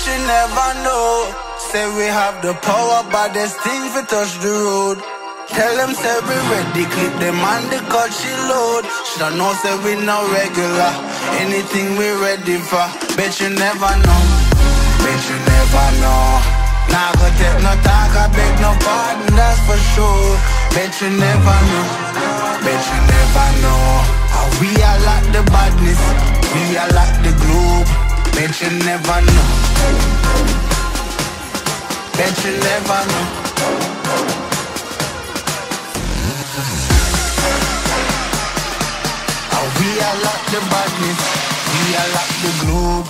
you never know. Say we have the power, but there's things we touch the road. Tell them say we ready, clip them on the cut she load. Shoulda know say we no regular, anything we ready for. Bet you never know, bet you never know. Nah go take no talk, I beg no pardon, that's for sure. Bet you never know, bet you never know. How we are like the badness, we are like the globe. Bet you never know, bet you never know. We are like the badness, we are like the globe.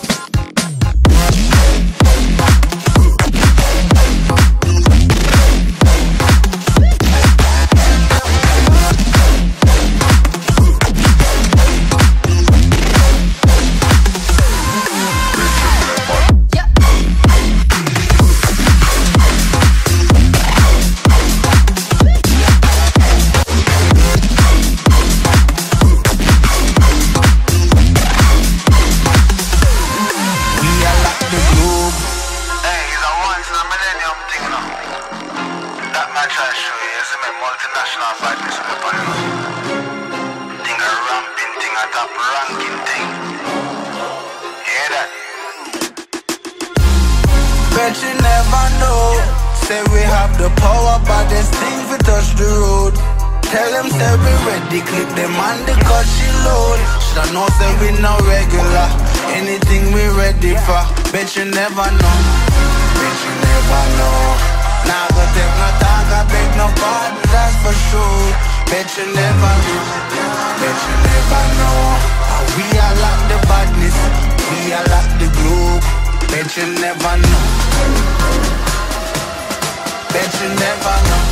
Multinational badness on the panel. Think a ramping thing, a top ranking thing. Hear that? Bet you never know. Say we have the power, but there's things we touch the road. Tell them say we ready, clip them on the cut she load. Shoulda know say we no regular, anything we ready for. Bet you never know, bet you never know. Nah go take no talk, I beg no pardon, that's for sure. Bet you never know, bet you never know. How we are like the badness, we are like the globe. Bet you never know, bet you never know.